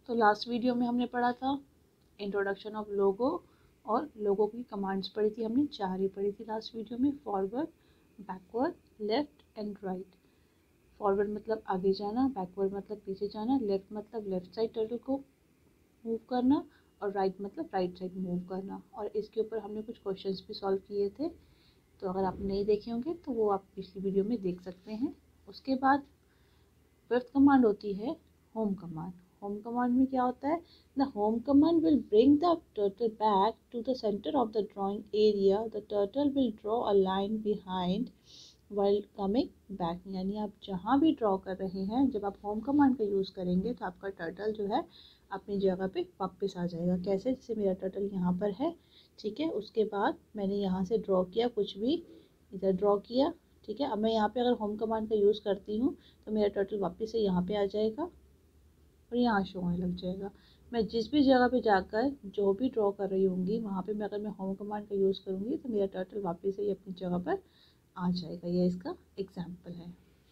तो last video में हमने पढ़ा था इंट्रोडक्शन ऑफ लोगो और लोगो की कमांड्स पढ़ी थी हमने, 4 ही पढ़ी थी लास्ट वीडियो में, forward, backward, left and right. Forward मतलब आगे जाना, बैकवर्ड मतलब पीछे जाना, लेफ्ट मतलब लेफ्ट साइड टर्टल को मूव करना और राइट मतलब राइट साइड मूव करना। और इसके ऊपर हमने कुछ क्वेश्चंस भी सॉल्व किए थे, तो अगर आप नहीं देखे होंगे तो वो आप पिछली वीडियो में देख सकते हैं। उसके बाद 5th कमांड होती है होम कमांड। होम कमांड में क्या होता है, the home command will bring the turtle back to the centre of the drawing area, the turtle will draw a line behind while coming back. यानी आप जहाँ भी ड्रॉ कर रहे हैं, जब आप होम कमांड का यूज़ करेंगे तो आपका टर्टल जो है अपनी जगह पे वापस आ जाएगा। कैसे, जैसे मेरा टर्टल यहाँ पर है, ठीक है, उसके बाद मैंने यहाँ से ड्रॉ किया, कुछ भी इधर ड्रॉ किया, ठीक है। अब मैं यहाँ पे अगर होम कमांड का यूज़ करती हूँ तो मेरा टर्टल वापस से यहाँ पे आ जाएगा और यहाँ शो होने लग जाएगा। मैं जिस भी जगह पे जाकर जो भी ड्रॉ कर रही होंगी वहाँ पे मैं अगर मैं होम कमांड का यूज़ करूँगी तो मेरा टर्टल वापस से अपनी जगह पर आ जाएगा। ये इसका एग्जाम्पल है।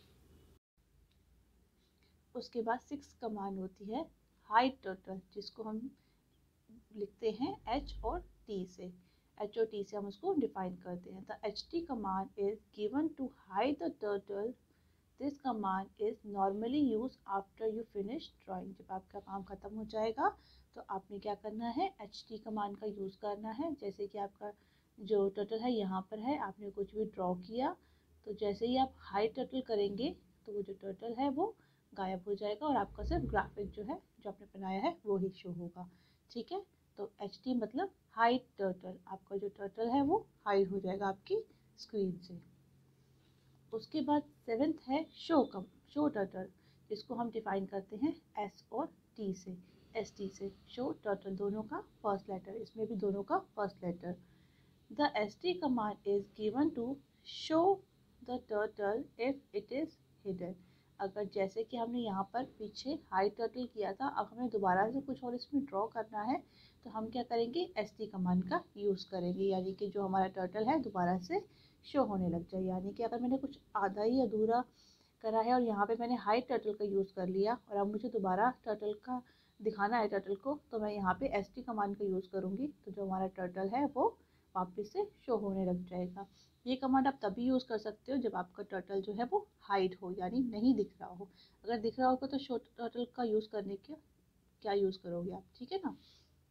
उसके बाद 6th कमांड होती है हाइड टर्टल, जिसको हम लिखते हैं H और T से। H और T से हम उसको डिफाइन करते हैं। The HT command is given to hide the turtle. This command is normally use after you finish drawing. जब आपका काम खत्म हो जाएगा तो आपने क्या करना है, HT कमांड का यूज़ करना है। जैसे कि आपका जो टर्टल है यहाँ पर है, आपने कुछ भी ड्रॉ किया, तो जैसे ही आप हाइड टर्टल करेंगे तो वो जो टर्टल है वो गायब हो जाएगा और आपका सिर्फ ग्राफिक जो है जो आपने बनाया है वो ही शो होगा, ठीक है। तो HT मतलब हाइड टर्टल, आपका जो टर्टल है वो हाइड हो जाएगा आपकी स्क्रीन से। उसके बाद 7th है शो टर्टल, जिसको हम डिफाइन करते हैं S और T से, ST से। शो टर्टल दोनों का फर्स्ट लेटर, इसमें भी दोनों का first letter. The ST command is given to show the turtle if it is hidden. अगर जैसे कि हमने यहाँ पर पीछे हाइड टर्टल किया था, अब हमें दोबारा से कुछ और इसमें ड्रॉ करना है तो हम क्या करेंगे, ST कमांड का यूज़ करेंगे, यानी कि जो हमारा टर्टल है दोबारा से शो होने लग जाए। यानी कि अगर मैंने कुछ आधा ही अधूरा करा है और यहाँ पे मैंने हाइड टर्टल का यूज़ कर लिया और अब मुझे दोबारा टर्टल का दिखाना है टर्टल को, तो मैं यहाँ पे ST कमांड का यूज़ करूँगी, तो जो हमारा टर्टल है वो वापस से शो होने लग जाएगा। ये कमांड आप तभी यूज़ कर सकते हो जब आपका टर्टल जो है वो हाइड हो, यानी नहीं दिख रहा हो। अगर दिख रहा होगा तो शो टर्टल का यूज़ करने के क्या यूज़ करोगे आप, ठीक है ना।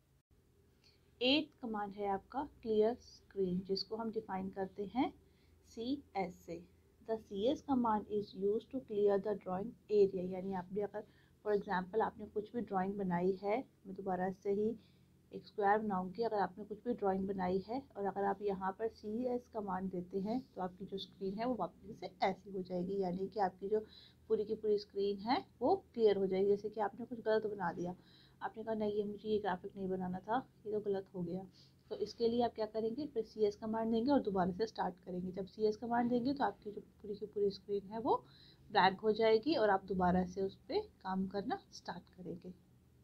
8th कमांड है आपका क्लियर स्क्रीन, जिसको हम डिफाइन करते हैं CS से। The CS command is use to clear the drawing area. यानी आपने अगर फॉर एग्जांपल आपने कुछ भी ड्राइंग बनाई है, मैं दोबारा से ही एक स्क्वायर बनाऊंगी। अगर आपने कुछ भी ड्राइंग बनाई है और अगर आप यहाँ पर CS कमांड देते हैं तो आपकी जो स्क्रीन है वो वापस से ऐसी हो जाएगी, यानी कि आपकी जो पूरी की पूरी स्क्रीन है वो क्लियर हो जाएगी। जैसे कि आपने कुछ गलत बना दिया, आपने कहा नहीं, ये मुझे ये ग्राफिक नहीं बनाना था, ये तो गलत हो गया, तो इसके लिए आप क्या करेंगे, फिर CS कमांड देंगे और दोबारा से स्टार्ट करेंगे। जब CS कमांड देंगे तो आपकी जो पूरी की पूरी स्क्रीन है वो ब्लैंक हो जाएगी और आप दोबारा से उस पर काम करना स्टार्ट करेंगे।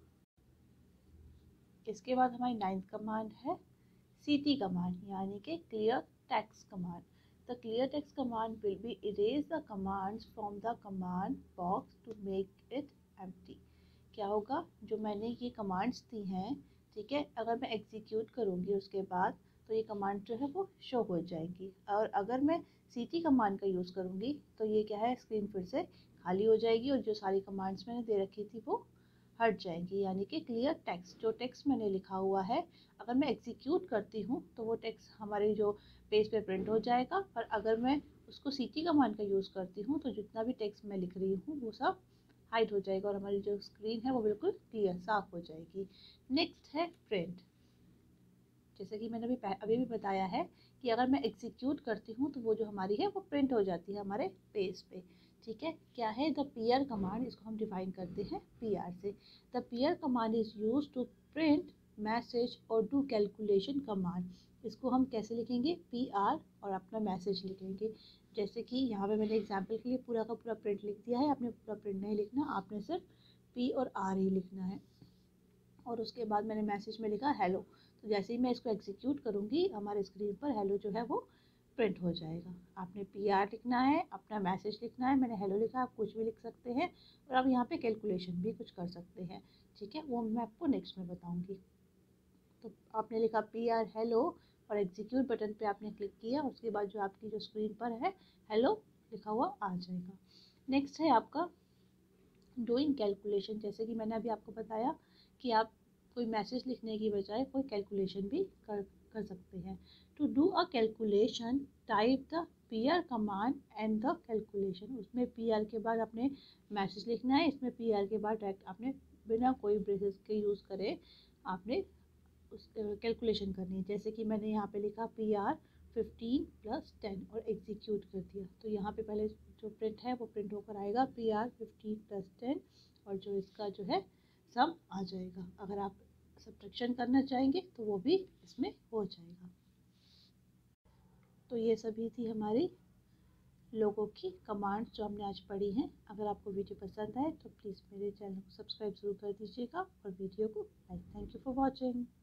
इसके बाद हमारी 9th कमांड है CT कमांड, यानी कि clear text command. The clear text command will be erase the commands from the command box to make it empty. क्या होगा, जो मैंने ये कमांड्स दी हैं, ठीक है, अगर मैं एग्जीक्यूट करूँगी उसके बाद तो ये कमांड जो है वो शो हो जाएगी। और अगर मैं CT कमांड का यूज़ करूँगी तो ये क्या है, स्क्रीन फिर से खाली हो जाएगी और जो सारी कमांड्स मैंने दे रखी थी वो हट जाएंगी। यानी कि क्लियर टेक्स्ट, जो टेक्स्ट मैंने लिखा हुआ है अगर मैं एग्जीक्यूट करती हूँ तो वो टेक्स्ट हमारे जो पेज पे प्रिंट हो जाएगा, और अगर मैं उसको CT कमांड का यूज़ करती हूँ तो जितना भी टेक्स्ट मैं लिख रही हूँ वो सब हाइड हो जाएगा और हमारी जो स्क्रीन है वो बिल्कुल क्लियर साफ हो जाएगी। नेक्स्ट है प्रिंट। जैसे कि मैंने अभी भी बताया है कि अगर मैं एग्जीक्यूट करती हूँ तो वो जो हमारी है वो प्रिंट हो जाती है हमारे पेज पे, ठीक है। क्या है, द PR कमांड, इसको हम डिफाइन करते हैं PR से। The PR command is use to print message और डू कैलकुलेशन कमांड। इसको हम कैसे लिखेंगे, PR और अपना मैसेज लिखेंगे। जैसे कि यहाँ पे मैंने एग्जाम्पल के लिए पूरा का पूरा प्रिंट लिख दिया है, आपने पूरा प्रिंट नहीं लिखना, आपने सिर्फ P और R ही लिखना है। और उसके बाद मैंने मैसेज में लिखा हेलो, तो जैसे ही मैं इसको एग्जीक्यूट करूँगी हमारे स्क्रीन पर हेलो जो है वो प्रिंट हो जाएगा। आपने PR लिखना है, अपना मैसेज लिखना है, मैंने हेलो लिखा, आप कुछ भी लिख सकते हैं और आप यहाँ पे कैलकुलेशन भी कुछ कर सकते हैं, ठीक है, वो मैं आपको नेक्स्ट में बताऊँगी। तो आपने लिखा PR हेलो और एग्जीक्यूट बटन पे आपने क्लिक किया, उसके बाद जो आपकी जो स्क्रीन पर है हेलो लिखा हुआ आ जाएगा। नेक्स्ट है आपका डूइंग कैलकुलेशन। जैसे कि मैंने अभी आपको बताया कि आप कोई मैसेज लिखने की बजाय कोई कैलकुलेशन भी कर सकते हैं। To do a calculation type the PR command and the calculation. उसमें PR के बाद आपने मैसेज लिखना है, इसमें PR के बाद डायरेक्ट आपने बिना कोई ब्रेसेस के यूज़ करे आपने उस कैलकुलेशन करनी है। जैसे कि मैंने यहाँ पे लिखा PR 15 + 10 और एग्जीक्यूट कर दिया, तो यहाँ पे पहले जो प्रिंट है वो प्रिंट होकर आएगा PR 15 + 10 और जो इसका जो है सम आ जाएगा। अगर आप सब्ट्रैक्शन करना चाहेंगे तो वो भी इसमें हो जाएगा। तो ये सभी थी हमारी लोगों की कमांड्स जो हमने आज पढ़ी हैं। अगर आपको वीडियो पसंद आए तो प्लीज़ मेरे चैनल को सब्सक्राइब ज़रूर कर दीजिएगा और वीडियो को like. Thank you for watching.